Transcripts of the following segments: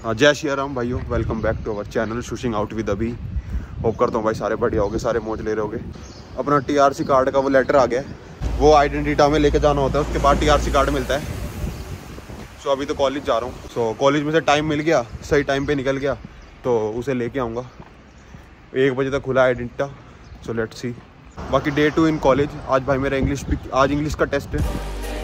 जय श्री राम भाइयों, welcome back to our channel shooting out with Abhi. Hope करता हूँ भाई सारे बढ़िया होगे, सारे मौज ले रहे होगे। अपना टीआरसी कार्ड का वो लेटर आ गया है, वो आइडेंटिटी में लेके जाना होता है, उसके बाद टीआरसी कार्ड मिलता है। सो अभी तो कॉलेज जा रहा हूँ। सो कॉलेज में से टाइम मिल गया, सही टाइम पे निकल गया तो उसे लेके आऊँगा। 1 बजे तक खुला आइडेंटिटी। So let's see. बाकी डे 2 इन कॉलेज। आज भाई मेरा आज इंग्लिश का टेस्ट है।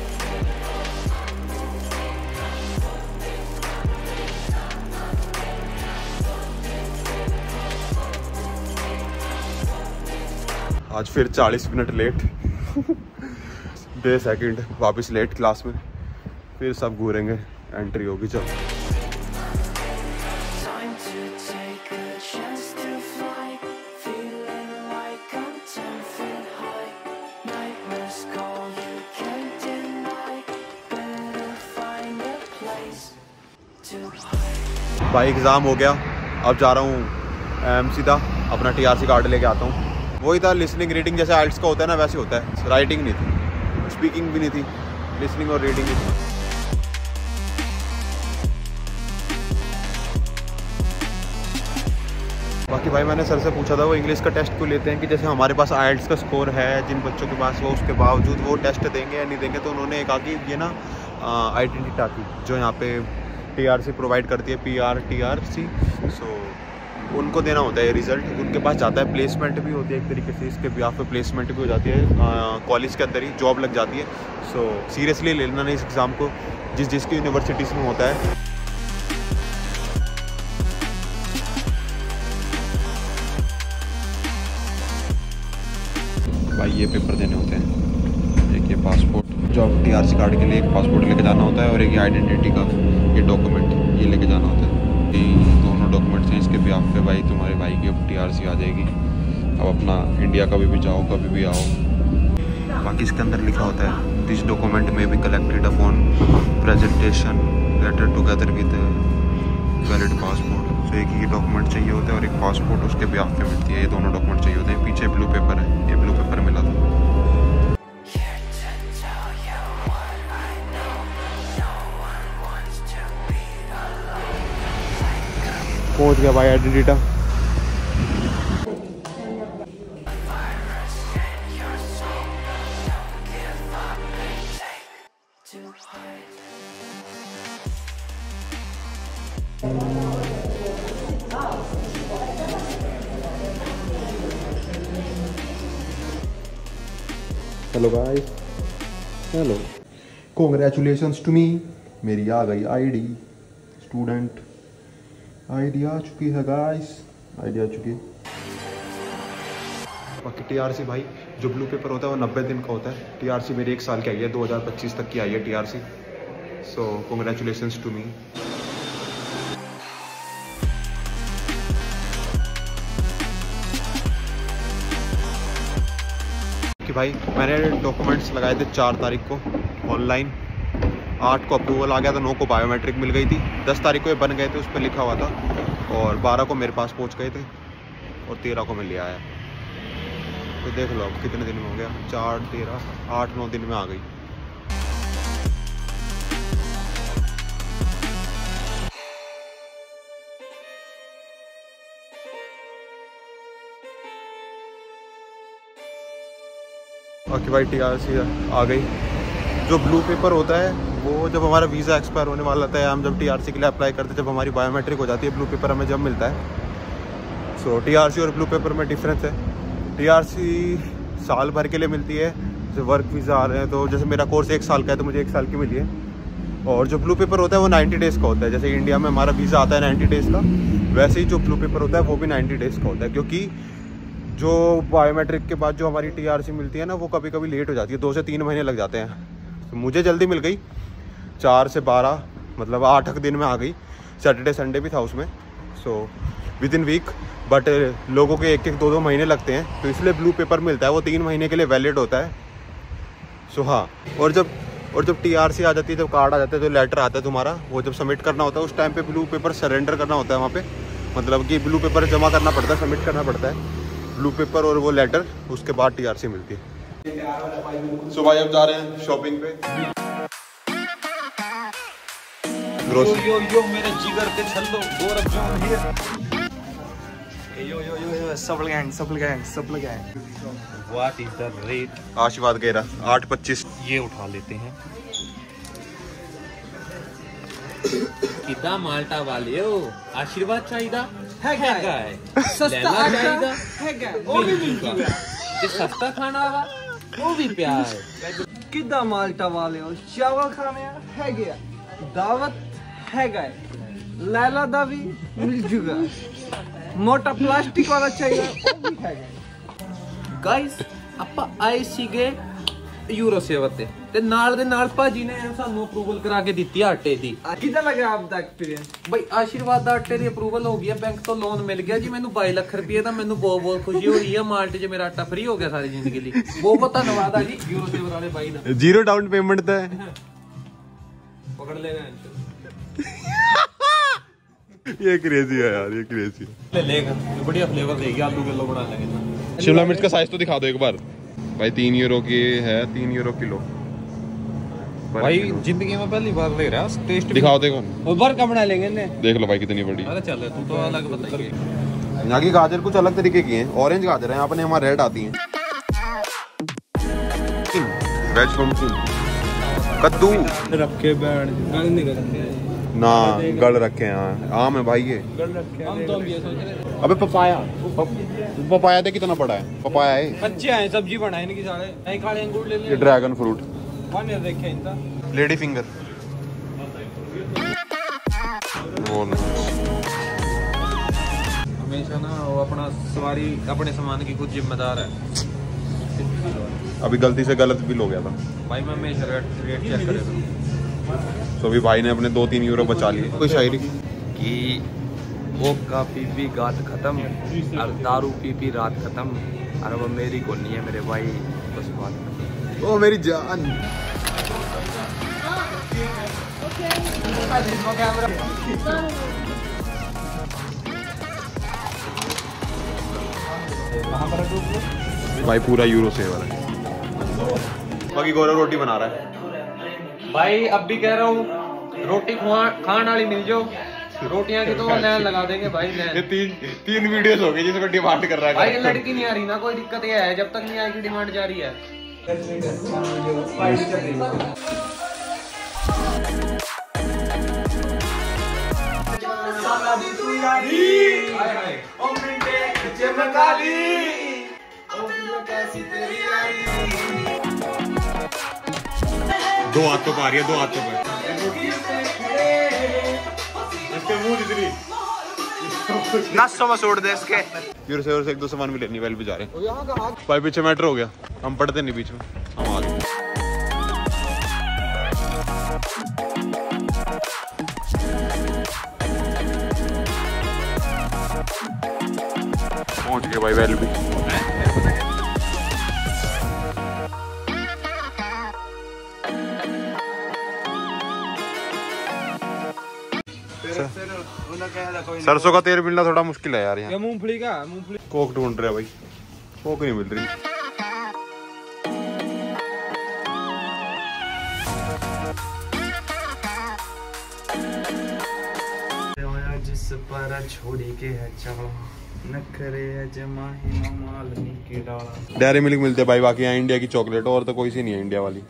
आज फिर 40 मिनट लेट। डे 2 वापस लेट क्लास में, फिर सब घूरेंगे, एंट्री होगी। चल भाई एग्ज़ाम हो गया, अब जा रहा हूँ सीधा अपना टीआरसी कार्ड लेके आता हूँ। वही था, लिसनिंग रीडिंग जैसे आइल्स का होता है ना, वैसे होता है। राइटिंग नहीं थी, स्पीकिंग भी नहीं थी, लिसनिंग और रीडिंग ही थी। बाकी भाई मैंने सर से पूछा था वो इंग्लिश का टेस्ट क्यों लेते हैं, कि जैसे हमारे पास आइल्स का स्कोर है जिन बच्चों के पास, वो उसके बावजूद वो टेस्ट देंगे या नहीं देंगे। तो उन्होंने कहा कि ये ना आइडेंटिटी की जो यहाँ पे टीआरसी प्रोवाइड करती है, PRTRC, सो उनको देना होता है रिज़ल्ट। उनके पास जाता है, प्लेसमेंट भी होती है एक तरीके से, इसके ब्याह पे प्लेसमेंट भी हो जाती है, कॉलेज के अंदर ही जॉब लग जाती है। सो सीरियसली लेना नहीं इस एग्ज़ाम को, जिसकी यूनिवर्सिटीज़ में होता है। भाई ये पेपर देने होते हैं, एक ये पासपोर्ट, जो टीआरसी कार्ड के लिए एक पासपोर्ट लेके जाना होता है, और एक आइडेंटिटी का ये डॉक्यूमेंट ये लेके जाना होता है। दोनों डॉक्यूमेंट्स हैं, इसके ब्याह पे भाई तुम्हारे भाई की अब टीआरसी आ जाएगी। अब अपना इंडिया कभी भी जाओ, कभी भी आओ। बाकी इसके अंदर लिखा होता है, दिस डॉक्यूमेंट में भी collected upon presentation letter together with valid passport. तो एक ही डॉक्यूमेंट चाहिए होता है और एक पासपोर्ट उसके ब्याह पे मिलती है। ये दोनों डॉक्यूमेंट चाहिए होते हैं। पीछे ब्लू पेपर है, ये ब्लू पेपर मिला था। पहुंच गया भाई identity. Hello guys, hello, congratulations to me. मेरी आ गई आईडी, स्टूडेंट आईडी आ चुकी है गाइस, आईडी आ चुकी है। बाकी टीआरसी भाई जो ब्लू पेपर होता है वो 90 दिन का होता है। टीआरसी मेरी 1 साल की आई है, 2025 तक की आई है TRC. So congratulations to me. कि भाई मैंने डॉक्यूमेंट्स लगाए थे 4 तारीख को ऑनलाइन, 8 को अप्रूवल आ गया था, 9 को बायोमेट्रिक मिल गई थी, 10 तारीख को ये बन गए थे, उस पर लिखा हुआ था, और 12 को मेरे पास पहुंच गए थे, और 13 को मैं ले आया। तो देख लो अब कितने दिन में हो गया, 4, 13, 8, 9 दिन में आ गई। बाकी भाई टीआरसी आ गई। जो ब्लू पेपर होता है वो जब हमारा वीज़ा एक्सपायर होने वाला था, हम जब टीआरसी के लिए अप्लाई करते, जब हमारी बायोमेट्रिक हो जाती है, ब्लू पेपर हमें जब मिलता है। सो टीआरसी और ब्लू पेपर में डिफरेंस है। टीआरसी साल भर के लिए मिलती है, जैसे वर्क वीज़ा आ रहे हैं, तो जैसे मेरा कोर्स 1 साल का है तो मुझे 1 साल की मिली है। और जो ब्लू पेपर होता है वो 90 डेज़ का होता है। जैसे इंडिया में हमारा वीज़ा आता है 90 डेज़ का, वैसे ही जो ब्लू पेपर होता है वो भी 90 डेज़ का होता है। क्योंकि जो बायोमेट्रिक के बाद जो हमारी टीआरसी मिलती है ना, वो कभी कभी लेट हो जाती है, 2 से 3 महीने लग जाते हैं। तो मुझे जल्दी मिल गई, 4 से 12 मतलब 8 दिन में आ गई। सैटरडे संडे भी था उसमें। So within week, but लोगों के 1-1, 2-2 महीने लगते हैं, तो इसलिए ब्लू पेपर मिलता है, वो 3 महीने के लिए वैलिड होता है। सो हाँ, और जब टीआरसी आ जाती है, जब कार्ड आ जाता है, जो लेटर आता है तुम्हारा, वो जब सबमिट करना होता है, उस टाइम पे ब्लू पेपर सरेंडर करना होता है वहाँ पे। मतलब कि ब्लू पेपर जमा करना पड़ता है, सबमिट करना पड़ता है ब्लू पेपर और वो लेटर, उसके बाद टीआरसी मिलती है। सो भाई अब जा रहे हैं शॉपिंग पे। यो मेरे जिगर के छल्लो गोरख जॉन हियर। यो सब gang. What is the rate? Aashirvaad गेरा 8.25 ये उठा लेते हैं। कितना माल्टा वाले हो? आशीर्वाद चाहिए है सस्ता चाहिए है वो भी मिल गया। ये सस्ता खाना वा वो भी प्यार है। कितना माल्टा वाले हो? चावल खाने है गया, दावत है गए, लैला दा भी मिल जुगा, मोटा प्लास्टिक वाला चाहिए वो भी है गए। गाइस ਆਪਾਂ ਆਏ ਸੀਗੇ ਯੂਰੋ ਸੇਵਾ ਤੇ ਨਾਲ ਦੇ ਨਾਲ ਭਾਜੀ ਨੇ ਸਾਨੂੰ ਅਪਰੂਵਲ ਕਰਾ ਕੇ ਦਿੱਤੀ ਆਟੇ ਦੀ। ਕਿਦਾਂ ਲੱਗਾ ਆਪਦਾ ਐਕਸਪੀਰੀਅੰਸ? ਬਈ ਆਸ਼ੀਰਵਾਦ ਦਾ ਆਟੇ ਦੀ ਅਪਰੂਵਲ ਹੋ ਗਈ ਹੈ, ਬੈਂਕ ਤੋਂ ਲੋਨ ਮਿਲ ਗਿਆ ਜੀ ਮੈਨੂੰ 22 ਲੱਖ ਰੁਪਏ ਦਾ। ਮੈਨੂੰ ਬਹੁਤ ਖੁਸ਼ੀ ਹੋ ਰਹੀ ਹੈ, ਮਾਲਟੇ 'ਚ ਮੇਰਾ ਆਟਾ ਫ੍ਰੀ ਹੋ ਗਿਆ ਸਾਰੀ ਜ਼ਿੰਦਗੀ ਲਈ। ਬਹੁਤ ਧੰਨਵਾਦ ਆ ਜੀ ਯੂਰੋ ਸੇਵਾ ਵਾਲੇ ਬਾਈ ਦਾ। जीरो डाउन पेमेंट था। पकड़ लेगा ये क्रेजी है यार, ये क्रेजी ले लेगा, बढ़िया फ्लेवर देगी। आलू किलो बना लेंगे। शिमला मिर्च का साइज तो दिखा दो एक बार भाई। 3 यूरो की है, 3 यूरो किलो भाई। जिंदगी में पहली बार ले रहा है टेस्ट। दिखाओ देखो, ऊपर का बना लेंगे ने। देख लो भाई कितनी बड़ी। अरे चल तू तो अलग बताइए। यहाँ की गाजर कुछ अलग तरीके की हैं। ऑरेंज गाजर है, यहाँ पर हमारे रेड आती हैं। वेज पंपकिन, कद्दू रखे बैठ गल नहीं करते ना, गल रखे हैं। आम है भाई ये। गल रखे हम तो ये सोच रहे। अबे पपाया, पपाया दे कितना बड़ा है पपाया है। कच्चे हैं, सब्जी बनाए इनकी सारे। नहीं काले अंगूर ले ये ले। ड्रैगन फ्रूट, वन ईयर देखे इनका। लेडी फिंगर, हमेशा ना वो अपना सवारी अपने सामान की खुद जिम्मेदार है। अभी गलती से गलत बिल हो गया था भाई मैं हमेशा रेट चेक करेगा। तो अभी भाई ने अपने 2-3 यूरो बचा लिए। कोई शायरी कि वो का पी पी गात खत्म और दारू पी पी रात खत्म और वो मेरी को नहीं है मेरे भाई बस बात। ओ मेरी जान। भाई पूरा यूरो सेवर है। बाकी गौरव रोटी बना रहा है भाई। अब भी कह रहा हूँ रोटी खान वाली मिल जाओ। रोटियां की तो लाइन लगा देंगे भाई। ये तीन वीडियोस हो गए जिसमें डिमांड कर रहा है भाई। लड़की नहीं आ रही ना, कोई दिक्कत ये है, जब तक नहीं आएगी डिमांड जारी है। दो हाथों पर आ रही है, 2 हाथों पर। इसके मुंह इतनी नसों में छोड़ दे इसके। यूरो से 1-2 सामान भी लेनी वाले भी जा रहे हैं। भाई पीछे मैटर हो गया, हम पढ़ते नहीं बीच में, हम आ गए। पहुंच गए भाई वैल भी। सरसों का तेल मिलना थोड़ा मुश्किल है यार यहाँ। मूंगफली का मूंगफली कोक ढूंढ रहे भाई, कोक नहीं मिल रही। जिस पर छोड़ी के है चावल नखरे जमा ही माल के डाला। डेयरी मिल्क मिलते हैं भाई, बाकी यहाँ इंडिया की चॉकलेट और तो कोई सी नहीं है इंडिया वाली।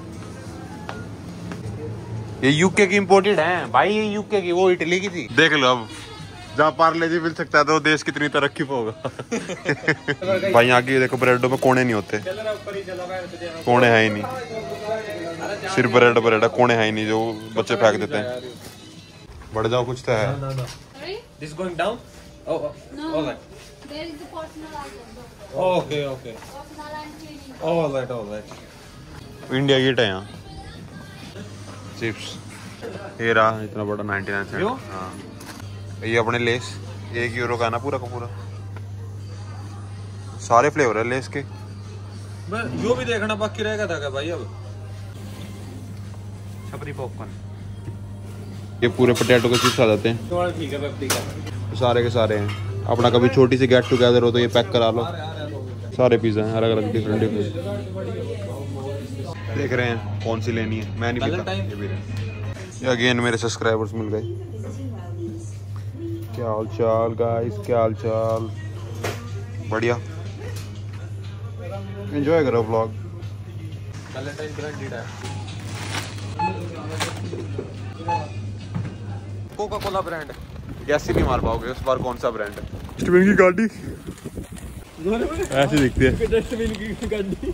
ये यूके की इम्पोर्टेड है भाई, ये यूके की, वो इटली की थी। देख लो अब जहाँ पार्ले जी मिल सकता है तो देश कितनी तरक्की पे होगा। भाई यहाँ की देखो ब्रेडों में कोने नहीं होते, कोने है ही नहीं, सिर्फ ब्रेड ब्रेड है, कोने है ही नहीं जो बच्चे फेंक देते हैं। बढ़ जाओ कुछ तो है। This going down? Oh, No. all right. There is the personal item. Okay, okay. Personal and cleaning. All right, all right. India gate है यहाँ। चिप्स ये रहा इतना बड़ा 99 सेंट। हाँ ये अपने लेस 1 यूरो का है ना पूरा का पूरा। सारे फ्लेवर है लेस के। मैं जो भी देखना बाकी रहेगा था क्या भाई? अब छपरी पॉपकॉर्न, ये पूरे पोटैटो के चिप्स आ जाते हैं। तो ठीक है पेप्सी का सारे के सारे हैं। अपना कभी छोटी सी गेट टुगेदर हो तो ये पैक करा लो। सारे पिज़्ज़ा हैं अलग अलग डिफरेंट डिफरेंट। देख रहे हैं कौन सी लेनी है। मैं नहीं पीता ये भी। ये अगेन मेरे सब्सक्राइबर्स मिल गए। क्या हाल चाल गाइस, क्या हाल चाल? बढ़िया, एंजॉय करो vlog. Coca Cola brand gas ही नहीं मार पाओगे इस बार। कौन सा ब्रांड है? डस्टबिन की गाड़ी ऐसी दिखती है। डस्टबिन की गाड़ी।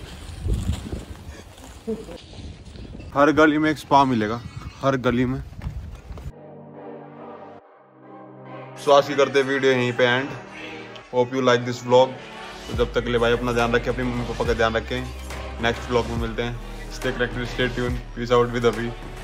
हर गली में एक स्पा मिलेगा, हर गली में। स्वास्थ्य करते वीडियो यहीं पे end. Hope you like this vlog. तो जब तक के लिए भाई अपना ध्यान रखें, अपनी मम्मी पापा का ध्यान रखें। नेक्स्ट व्लॉग में मिलते हैं। Stay connected, stay tuned. Peace out with अभी।